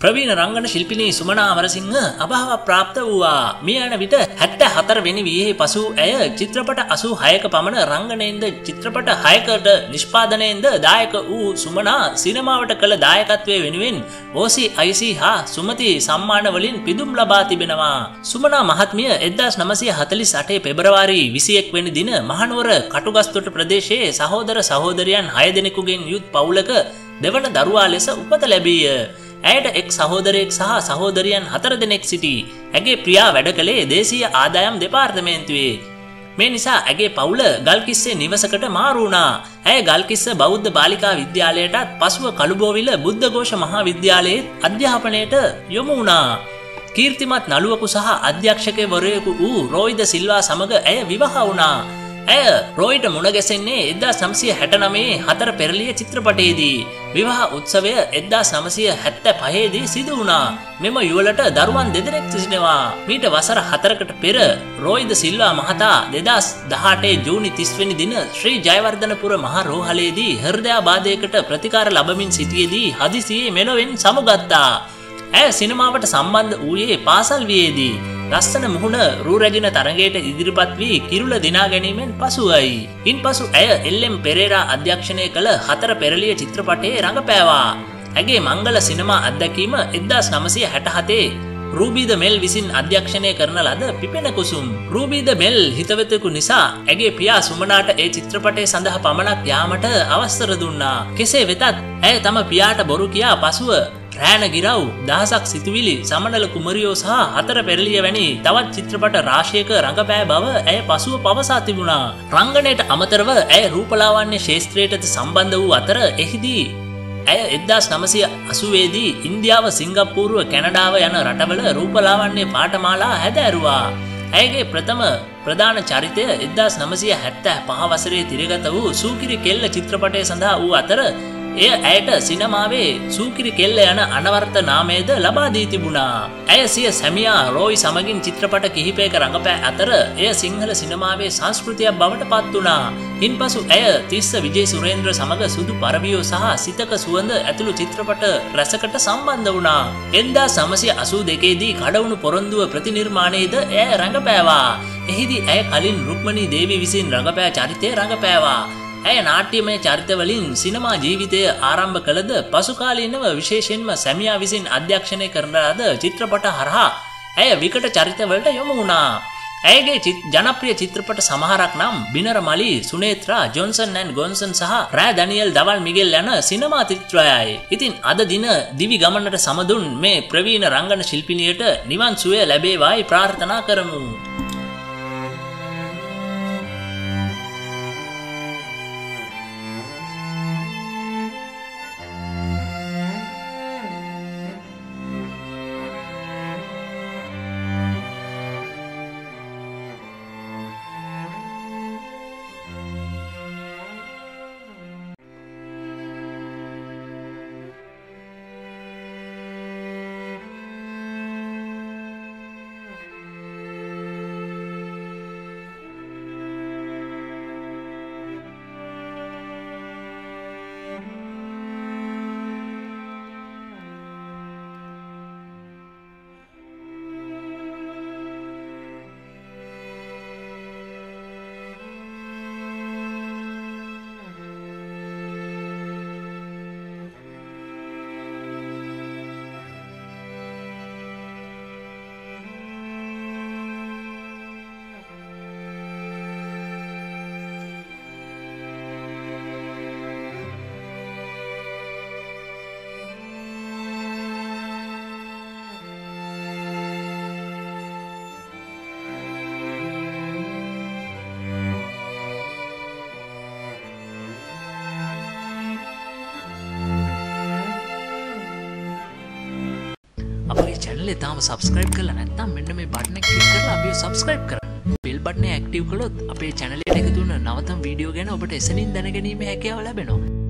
ප්‍රවීණ රංගන ශිල්පිනී සුමනා අමරසිංහ අභාව ප්‍රාප්ත වූවා. මේ යන විට 74 වෙනි වියේ පසු ඇය චිත්‍රපට 86ක පමණ රංගනයෙන්ද චිත්‍රපට 6කට නිෂ්පාදනයෙන්ද දායක වූ සුමනා සිනමාවට කළ දායකත්වයේ වෙනුවෙන් OCIC හා සුමති සම්මාන වලින් පිදුම් ලබා තිබෙනවා. සුමනා මහත්මිය 1948 පෙබරවාරි 21 වෙනි දින මහනුවර කටුගස්තොට ප්‍රදේශයේ සහෝදර සහෝදරියන් 6 දෙනෙකුගෙන් යුත් පවුලක දෙවන දරුවා ලෙස උපත ලැබීය. ඇයට එක් සහෝදරයෙක් සහ සහෝදරියන් 4 දෙනෙක් සිටී. ඇගේ ප්‍රියා වැඩ කළේ දේශීය ආදායම් දෙපාර්තමේන්තුවේ. මේ නිසා ඇගේ පවුල ගල්කිස්සේ නිවසකට මාරු වුණා. ඇය ගල්කිස්ස බෞද්ධ බාලිකා විද්‍යාලයටත් පසුව කළුබෝවිල බුද්ධඝෝෂ මහා විද්‍යාලයේ අධ්‍යාපනයට යොමු වුණා. කීර්තිමත් නළුවෙකු සහ අධ්‍යක්ෂකවරයෙකු වූ රෝයිද සිල්වා සමග ඇය විවාහ වුණා. ඇය රෝයිට මුණ ගැසෙන්නේ 1969 හතර පෙරළිය චිත්‍රපටයේදී. විවාහ උත්සවය 1975 දී සිදු වුණා. මෙම යුවලට දරුවන් දෙදෙනෙක් සිටිනවා. මීට වසර 4කට පෙර රෝයිද සිල්වා මහතා 2018 ජූනි 30 වෙනි දින ශ්‍රී ජයවර්ධනපුර මහ රෝහලේදී හෘදයාබාධයකට ප්‍රතිකාර ලබමින් සිටියේදී හදිසියේ මෙලොවෙන් සමුගත්තා. ඇය සිනමාවට සම්බන්ධ වූයේ පාසල් වියේදී. ලස්සන මුහුණ රූ රැජින තරගයට ඉදිරිපත් වී කිරුළ දිනා ගැනීමෙන් පසුවයි. ඉන්පසු ඇය එල්.එම්. පෙරේරා අධ්‍යක්ෂණය කළ හතර පෙරළිය චිත්‍රපටයේ රඟපෑවා. ඇගේ මංගල සිනමා අත්දැකීම 1967 රූබී ද මෙල් විසින් අධ්‍යක්ෂණය කරන ලද පිපෙන කුසුම්. රූබී ද මෙල් හිතවතෙකු නිසා ඇගේ පියා සුමනාට ඒ චිත්‍රපටය සඳහා පමණක් යාමට අවස්ථර දුන්නා. කෙසේ වෙතත් ඇය තම පියාට බොරු කියා පසුව රෑන ගිරව්, දහසක් සිතුවිලි, සමනල කුමරියෝ සහ හතර පෙරළිය වැනි තවත් චිත්‍රපට රාශියක රඟපෑ බව ඇය පසුව පවසා තිබුණා. රංගනයට අමතරව ඇය රූපලාවන්‍ය ශාස්ත්‍රයට සම්බන්ධ වූ අතර එහිදී ඇය 1980 දී ඉන්දියාව, සිංගප්පූරුව, කැනඩාව යන රටවල රූපලාවන්‍ය පාඨමාලා හැදෑරුවා. ඇයගේ ප්‍රථම ප්‍රධාන චරිතය 1975 වසරේ තිරගත වූ සූකිරි කෙල්ල චිත්‍රපටය සඳහා වූ අතර එය ඇයට සිනමාවේ සූකිරි කෙල්ල යන අනවර්ථ නාමයද ලබා දී තිබුණා. ඇය සිය සැමියා රෝයි සමගින් චිත්‍රපට කිහිපයක රඟපෑ අතර එය සිංහල සිනමාවේ සංස්කෘතියක් බවට පත් වුණා. ඉන්පසු ඇය තිස්ස විජේ සුරේන්ද්‍ර සමග සුදු පරවියෝ සහ සිතක සුවඳ ඇතුළු චිත්‍රපට රැසකට සම්බන්ධ වුණා. 1982 දී කඩවුණු පොරොන්දුව ප්‍රතිනිර්මාණයේද එය රඟපෑවා. එහිදී ඇය කලින් රුක්මනී දේවී විසින් රඟපෑ චරිතය රඟපෑවා. ඇය නාට්‍යමය චරිතවලින් සිනමා ජීවිතය ආරම්භ කළද පසුකාලීනව විශේෂයෙන්ම සැමියා විසින් අධ්‍යක්ෂණය කරන ලද චිත්‍රපට හරහා ඇය විකට චරිතවලට යොමු වුණා. ඇයගේ ජනප්‍රිය චිත්‍රපට සමහරක් නම් Binara Mali, Sunethra, Johnson and Gonson සහ රෑ ඩැනියල් දවල් මිගෙල් යන සිනමා චිත්‍රයයි. ඉතින් අද දින දිවි ගමනට සමදුන් මේ ප්‍රවීණ රංගන ශිල්පිනියට නිවන් සුවය ලැබේවායි ප්‍රාර්ථනා කරමු. අපේ channel එක තාම subscribe කරලා නැත්නම් මෙන්න මේ බටන් එක click කරලා අපිව subscribe කරන්න. bell button එක active කළොත් අපේ channel එකට එකතු වෙන නවතම වීඩියෝ ගැන ඔබට එසනින් දැනගැනීමේ හැකියාව ලැබෙනවා.